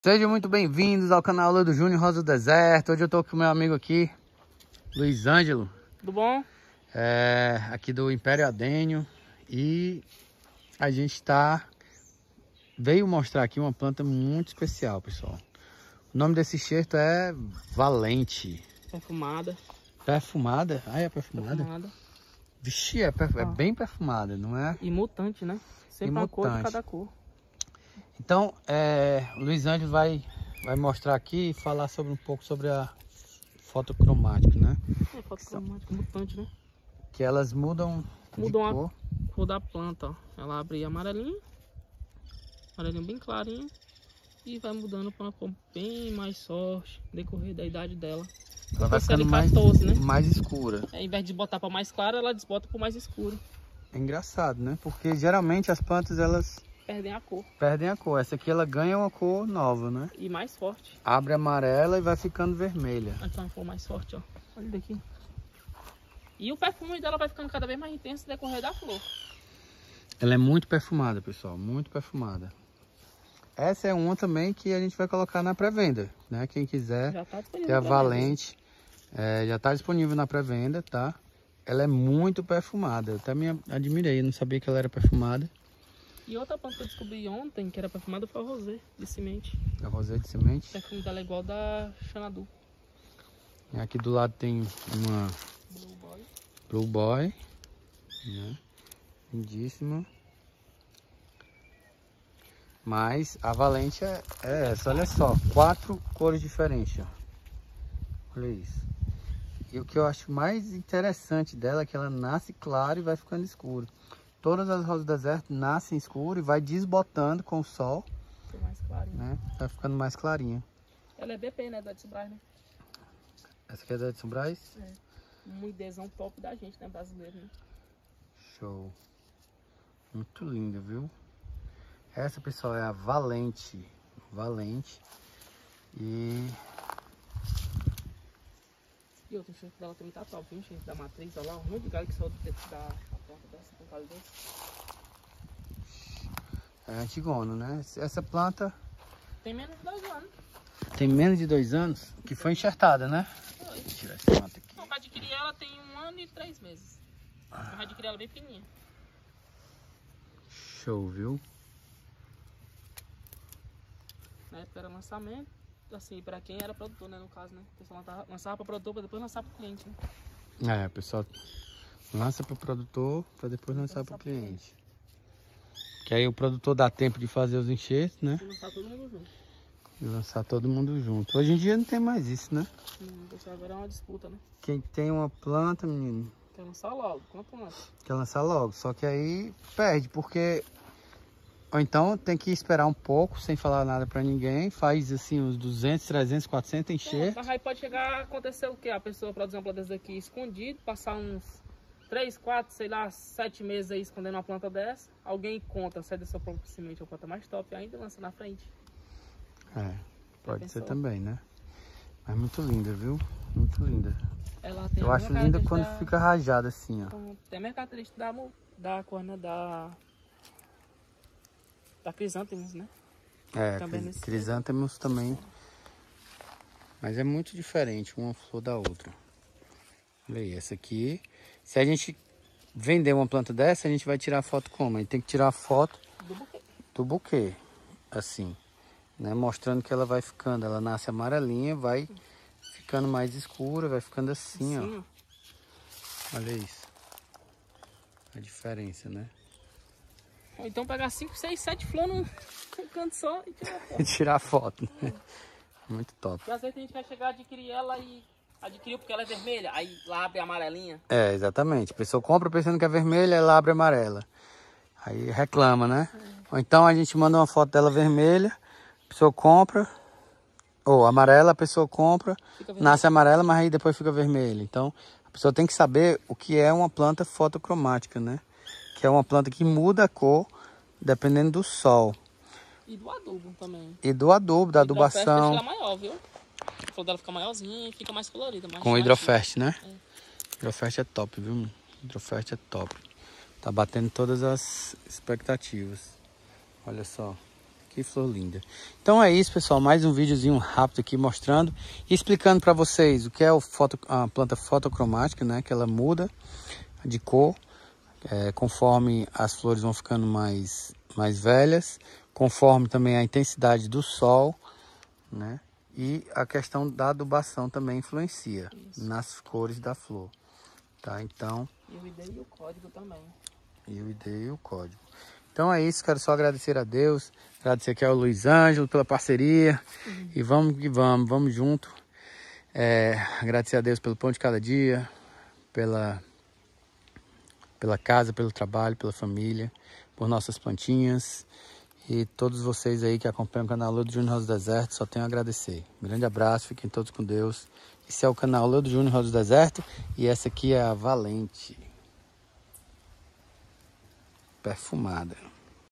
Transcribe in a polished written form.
Sejam muito bem-vindos ao canal Lua do Júnior Rosa do Deserto. Hoje eu tô com o meu amigo aqui, Luiz Ângelo. Tudo bom? Aqui do Império Adênio. E a gente veio mostrar aqui uma planta muito especial, pessoal. O nome desse enxerto é Valente. Perfumada. Perfumada? Ah, é perfumada? Perfumada. Vixe, é bem perfumada, não é? E mutante, né? Sempre uma cor de cada cor. Então, o Luiz Ângelo vai mostrar aqui e falar um pouco sobre a fotocromática, né? Fotocromática, mutante, né? Que elas mudam de cor. A cor da planta, ó. Ela abre amarelinho bem clarinho, e vai mudando para uma cor bem mais forte, no decorrer da idade dela. Ela vai ficando 14, né? mais escura. Ao invés de botar para mais clara, ela desbota para mais escuro. É engraçado, né? Porque geralmente as plantas, elas perdem a cor. Perdem a cor. Essa aqui ela ganha uma cor nova, né? E mais forte. Abre amarela e vai ficando vermelha. Aqui é uma cor mais forte, ó. Olha daqui. E o perfume dela vai ficando cada vez mais intenso no decorrer da flor. Ela é muito perfumada, pessoal. Muito perfumada. Essa é uma também que a gente vai colocar na pré-venda, né? Quem quiser ter a Valente, já está disponível na pré-venda, tá? Ela é muito perfumada. Eu até me admirei, eu não sabia que ela era perfumada. E outra planta que eu descobri ontem, que era perfumada, foi a Rosé de semente. A Rosé de semente? O perfume dela é igual da Xanadu. Aqui do lado tem uma Blue Boy, né? Lindíssima. Mas a Valente é essa, olha só, 4 cores diferentes, ó. Olha isso. E o que eu acho mais interessante dela é que ela nasce clara e vai ficando escuro. Todas as rosas do deserto nascem escuro e vai desbotando com o sol. Fica mais clarinha. Né? Vai ficando mais clarinha. Ela é BP, né? Da Edson Braz, né? Essa aqui é da Edson Braz? É. Um idezão top da gente, né? Brasileiro, né? Show. Muito linda, viu? Essa, pessoal, é a Valente. Valente. E outro enxerto dela também tá top, viu? O enxerto da matriz, olha lá. Um monte de galho que saiu da planta dessa, com galho desse. É antigona, né? Essa planta tem menos de 2 anos. Tem menos de 2 anos? Que foi enxertada, né? Foi. Deixa eu tirar essa planta aqui. Não, pra adquirir ela tem 1 ano e 3 meses. Eu adquiri ela bem fininha. Show, viu? Na época era lançamento, assim, pra quem era produtor, né, no caso, né? O pessoal lançava pra produtor pra depois lançar pro cliente, né? O pessoal lança pro produtor pra depois lançar pro cliente. Que aí o produtor dá tempo de fazer os enxertos, né? E lançar todo mundo junto. E lançar todo mundo junto. Hoje em dia não tem mais isso, né? Não, agora é uma disputa, né? Quem tem uma planta, menino, quer lançar logo, quanto mais? Quer lançar logo, só que aí perde, porque... Ou então tem que esperar um pouco, sem falar nada pra ninguém, faz assim uns 200, 300, 400 enxertos. Mas aí pode chegar a acontecer o quê? A pessoa produzir uma planta dessa daqui escondido, passar uns 3, 4, sei lá, 7 meses aí escondendo uma planta dessa. Alguém conta, sai da sua própria semente, a planta mais top, ainda lança na frente. Pode ser também, né? Mas muito linda, viu? Muito linda. Ela tem Eu acho linda quando fica rajada assim, ó. Tem a minha característica da cor, né? Da crisântemos, né? Crisântemos também. Mas é muito diferente uma flor da outra. Olha aí, essa aqui. Se a gente vender uma planta dessa, a gente vai tirar foto como? A gente tem que tirar a foto do buquê. Assim, né? Mostrando que ela vai ficando. Ela nasce amarelinha, vai ficando mais escura, vai ficando assim, ó. Olha isso. A diferença, né? Ou então pegar 5, 6, 7 flores num canto só e tirar foto. Tirar foto, né? Muito top. Porque às vezes a gente vai chegar a adquirir ela e adquiriu porque ela é vermelha, aí lá abre amarelinha. Exatamente. A pessoa compra pensando que é vermelha, ela abre amarela. Aí reclama, né? Ou então a gente manda uma foto dela vermelha, a pessoa compra, ou amarela, a pessoa compra, nasce amarela, mas aí depois fica vermelha. Então a pessoa tem que saber o que é uma planta fotocromática, né? Que é uma planta que muda a cor dependendo do sol. E do adubo também. E do adubo, da adubação. Ela maior, viu? A flor dela fica maiorzinha e fica mais colorida. Com hidrofest, né? Hidrofest é top, viu? Hidrofest é top. Tá batendo todas as expectativas. Olha só. Que flor linda. Então é isso, pessoal. Mais um videozinho rápido aqui mostrando e explicando para vocês o que é a planta fotocromática, né? Que ela muda de cor conforme as flores vão ficando mais velhas, conforme também a intensidade do sol, né? E a questão da adubação também influencia nas cores da flor, tá? Então... E o ID e o código também. E o ID e o código. Então é isso, quero só agradecer a Deus, agradecer aqui ao Luiz Ângelo pela parceria. E vamos que vamos junto. Agradecer a Deus pelo pão de cada dia, pela casa, pelo trabalho, pela família, por nossas plantinhas. E todos vocês aí que acompanham o canal Leudo Júnior Rosa do Deserto, só tenho a agradecer. Um grande abraço, fiquem todos com Deus. Esse é o canal Leudo Júnior Rosa do Deserto e essa aqui é a Valente. Perfumada.